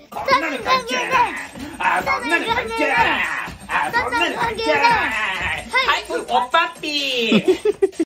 こんなの関係ない。あ、そんなの関係ない。あ、そんなの関係ない。はい、おっぱっぴー。